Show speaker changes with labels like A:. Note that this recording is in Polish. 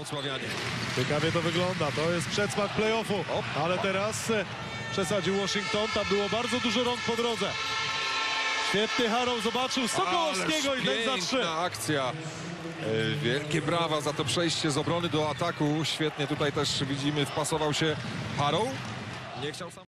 A: wrocławianie.
B: Ciekawie to wygląda, to jest przedsmak play-offu, ale teraz przesadził Washington, tam było bardzo dużo rąk po drodze. Świetny Harrow zobaczył Sokołowskiego i ten za 3.
A: Piękna akcja. Wielkie brawa za to przejście z obrony do ataku. Świetnie tutaj też widzimy, wpasował się Harrow. Nie chciał sam...